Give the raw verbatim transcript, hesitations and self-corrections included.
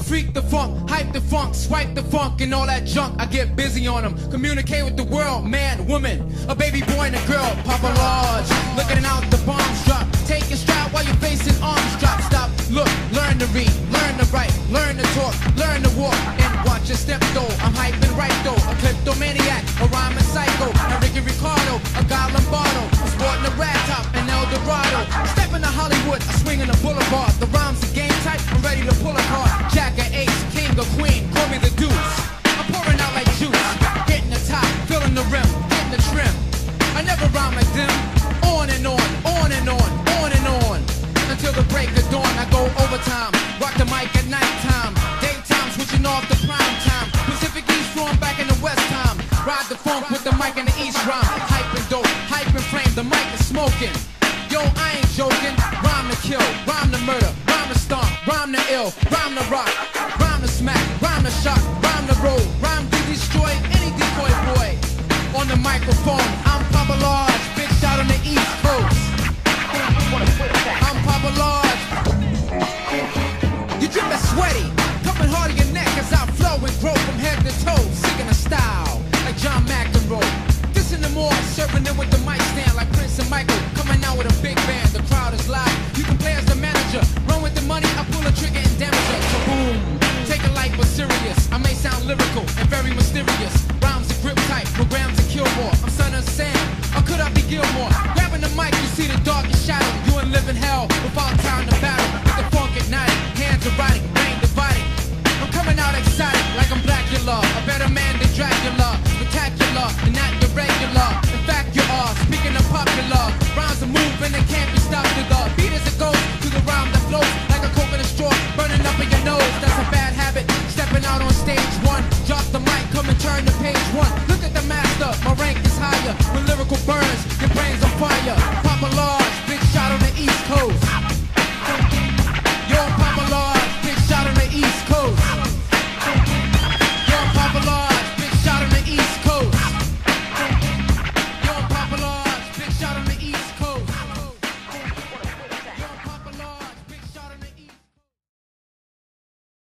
Freak the funk, hype the funk, swipe the funk and all that junk. I get busy on them, communicate with the world, man, woman, a baby boy and a girl, Papa Large, looking out the bombs drop, taking stride while you're facing arms drop. Stop, look, learn to read, learn to write, learn to talk, learn to walk, and watch your step though. I'm hyping right though, a kleptomaniac, a rhyming psycho, a Ricky Ricardo, a Guy Lombardo, a sporting a rat top, an El Dorado. Step into Hollywood, I swing in the boulevard. The rhymes are game tight, I'm ready to pull a card. Jack or ace, king or queen, call me the deuce. I'm pouring out like juice, hitting the top, filling the rim, hitting the trim. I never rhyme like them. On and on, on and on, on and on, until the break of dawn. I go overtime, rock the mic at nighttime, daytime switching off the prime time. Pacific East storm back in the West time. Ride the funk with the mic in the East rhyme. Hype and dope, hype and flame, the mic is smoking. Yo, I ain't joking. Rhyme to kill, rhyme to murder, rhyme to stomp, rhyme to ill, rhyme to rock, rhyme to smack, rhyme to shock, rhyme to roll, rhyme to destroy any decoy boy on the microphone.